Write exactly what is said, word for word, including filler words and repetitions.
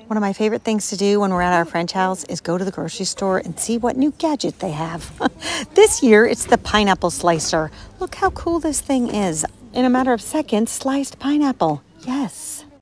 One of my favorite things to do when we're at our friend's house is go to the grocery store and see what new gadget they have. This year, it's the pineapple slicer. Look how cool this thing is. In a matter of seconds, sliced pineapple. Yes.